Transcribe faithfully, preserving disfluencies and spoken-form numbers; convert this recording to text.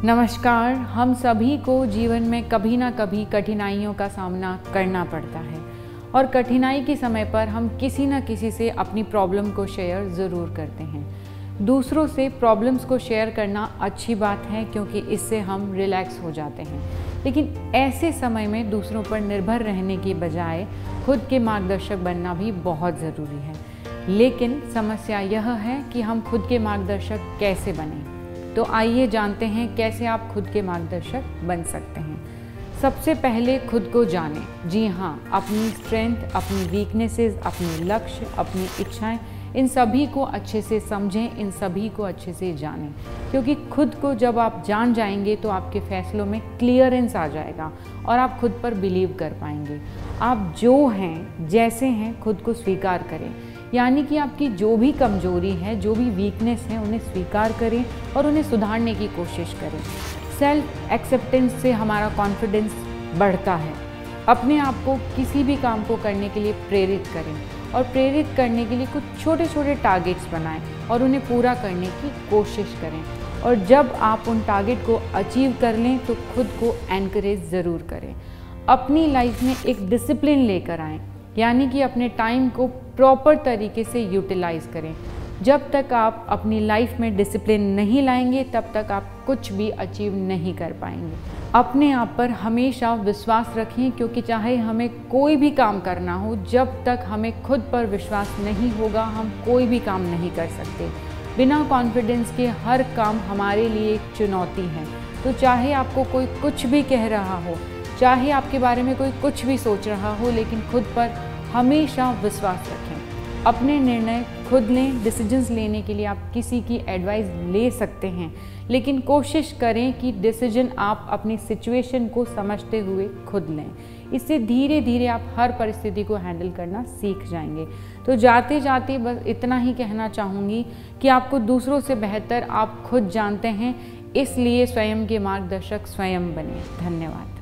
नमस्कार। हम सभी को जीवन में कभी ना कभी कठिनाइयों का सामना करना पड़ता है और कठिनाई के समय पर हम किसी न किसी से अपनी प्रॉब्लम को शेयर ज़रूर करते हैं। दूसरों से प्रॉब्लम्स को शेयर करना अच्छी बात है क्योंकि इससे हम रिलैक्स हो जाते हैं, लेकिन ऐसे समय में दूसरों पर निर्भर रहने की बजाय खुद के मार्गदर्शक बनना भी बहुत ज़रूरी है। लेकिन समस्या यह है कि हम खुद के मार्गदर्शक कैसे बनें। तो आइए जानते हैं कैसे आप खुद के मार्गदर्शक बन सकते हैं। सबसे पहले खुद को जानें। जी हाँ, अपनी स्ट्रेंथ, अपनी वीकनेसेस, अपने लक्ष्य, अपनी इच्छाएं, इन सभी को अच्छे से समझें, इन सभी को अच्छे से जानें, क्योंकि खुद को जब आप जान जाएंगे तो आपके फैसलों में क्लियरेंस आ जाएगा और आप खुद पर बिलीव कर पाएंगे। आप जो हैं, जैसे हैं, खुद को स्वीकार करें, यानी कि आपकी जो भी कमजोरी है, जो भी वीकनेस है, उन्हें स्वीकार करें और उन्हें सुधारने की कोशिश करें। सेल्फ एक्सेप्टेंस से हमारा कॉन्फिडेंस बढ़ता है। अपने आप को किसी भी काम को करने के लिए प्रेरित करें और प्रेरित करने के लिए कुछ छोटे छोटे टारगेट्स बनाएं और उन्हें पूरा करने की कोशिश करें। और जब आप उन टारगेट को अचीव कर लें तो खुद को एनकरेज ज़रूर करें। अपनी लाइफ में एक डिसिप्लिन लेकर आएँ, यानी कि अपने टाइम को प्रॉपर तरीके से यूटिलाइज करें। जब तक आप अपनी लाइफ में डिसिप्लिन नहीं लाएंगे तब तक आप कुछ भी अचीव नहीं कर पाएंगे। अपने आप पर हमेशा विश्वास रखें, क्योंकि चाहे हमें कोई भी काम करना हो, जब तक हमें खुद पर विश्वास नहीं होगा हम कोई भी काम नहीं कर सकते। बिना कॉन्फिडेंस के हर काम हमारे लिए एक चुनौती है। तो चाहे आपको कोई कुछ भी कह रहा हो, चाहे आपके बारे में कोई कुछ भी सोच रहा हो, लेकिन खुद पर हमेशा विश्वास रखें। अपने निर्णय खुद लें। डिसीजंस लेने के लिए आप किसी की एडवाइस ले सकते हैं, लेकिन कोशिश करें कि डिसीजन आप अपनी सिचुएशन को समझते हुए खुद लें। इससे धीरे धीरे आप हर परिस्थिति को हैंडल करना सीख जाएंगे। तो जाते जाते बस इतना ही कहना चाहूँगी कि आपको दूसरों से बेहतर आप खुद जानते हैं, इसलिए स्वयं के मार्गदर्शक स्वयं बने। धन्यवाद।